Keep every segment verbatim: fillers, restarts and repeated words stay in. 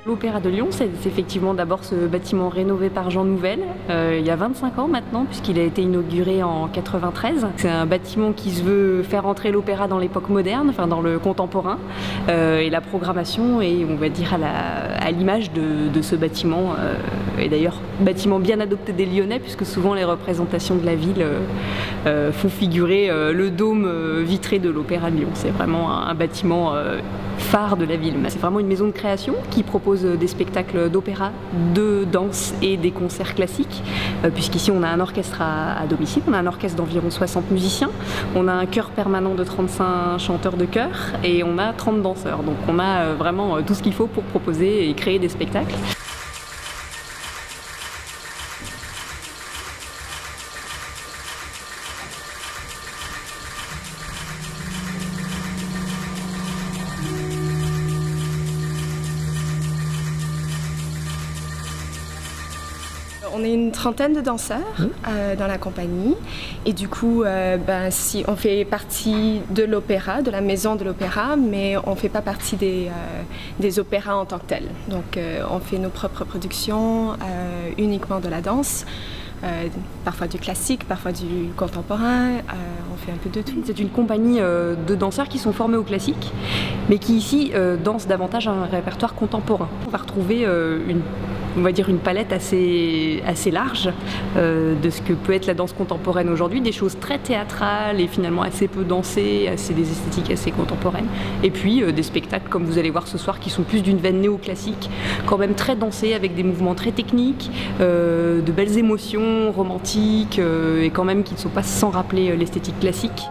L'Opéra de Lyon, c'est effectivement d'abord ce bâtiment rénové par Jean Nouvel, euh, il y a vingt-cinq ans maintenant, puisqu'il a été inauguré en quatre-vingt-treize. C'est un bâtiment qui se veut faire entrer l'opéra dans l'époque moderne, enfin dans le contemporain, euh, et la programmation est, on va dire, à l'image de, de ce bâtiment, euh, et d'ailleurs bâtiment bien adopté des Lyonnais, puisque souvent les représentations de la ville euh, euh, font figurer euh, le dôme euh, vitré de l'Opéra de Lyon. C'est vraiment un, un bâtiment euh, phare de la ville. C'est vraiment une maison de création qui propose des spectacles d'opéra, de danse et des concerts classiques, euh, puisqu'ici on a un orchestre à, à domicile, on a un orchestre d'environ soixante musiciens, on a un chœur permanent de trente-cinq chanteurs de chœur et on a trente danseurs. Donc on a euh, vraiment euh, tout ce qu'il faut pour proposer et créer des spectacles. On est une trentaine de danseurs euh, dans la compagnie et du coup, euh, ben, si on fait partie de l'opéra, de la maison de l'opéra, mais on ne fait pas partie des, euh, des opéras en tant que tels. Donc euh, on fait nos propres productions, euh, uniquement de la danse. Euh, parfois du classique, parfois du contemporain, euh, on fait un peu de tout. C'est une compagnie euh, de danseurs qui sont formés au classique, mais qui ici euh, dansent davantage un répertoire contemporain. On va retrouver euh, une, on va dire une palette assez, assez large euh, de ce que peut être la danse contemporaine aujourd'hui, des choses très théâtrales et finalement assez peu dansées, assez, des esthétiques assez contemporaines, et puis euh, des spectacles comme vous allez voir ce soir qui sont plus d'une veine néoclassique, quand même très dansés avec des mouvements très techniques, euh, de belles émotions romantiques euh, et quand même qui ne sont pas sans rappeler euh, l'esthétique classique.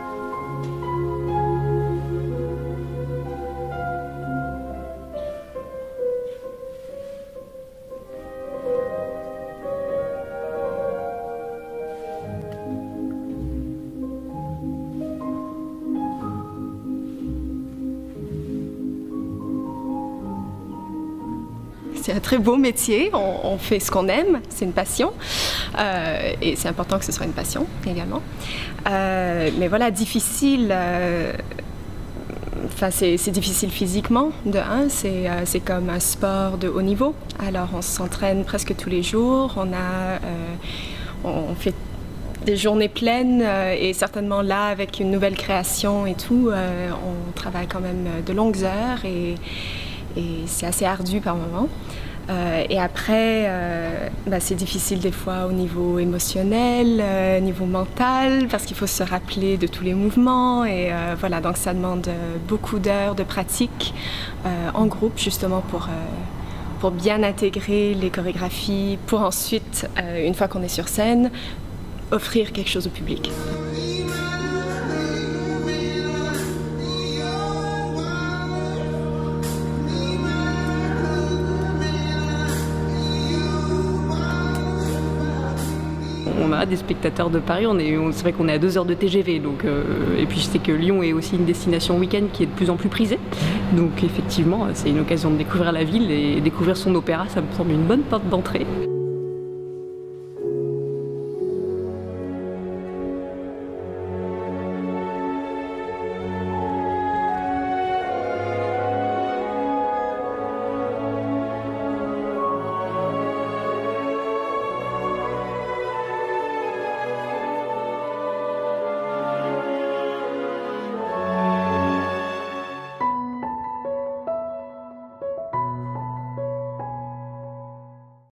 C'est un très beau métier, on, on fait ce qu'on aime, c'est une passion euh, et c'est important que ce soit une passion également. Euh, mais voilà, difficile, euh, enfin c'est difficile physiquement de un, c'est euh, comme un sport de haut niveau. Alors on s'entraîne presque tous les jours, on, a, euh, on fait des journées pleines euh, et certainement là avec une nouvelle création et tout, euh, on travaille quand même de longues heures et et c'est assez ardu par moments. Euh, et après, euh, bah, c'est difficile des fois au niveau émotionnel, euh, niveau mental, parce qu'il faut se rappeler de tous les mouvements. Et euh, voilà, donc ça demande beaucoup d'heures de pratique euh, en groupe, justement pour, euh, pour bien intégrer les chorégraphies, pour ensuite, euh, une fois qu'on est sur scène, offrir quelque chose au public. On a des spectateurs de Paris, on est, c'est vrai qu'on est à deux heures de T G V, donc, euh, et puis je sais que Lyon est aussi une destination week-end qui est de plus en plus prisée. Donc effectivement, c'est une occasion de découvrir la ville et découvrir son opéra, ça me semble une bonne porte d'entrée.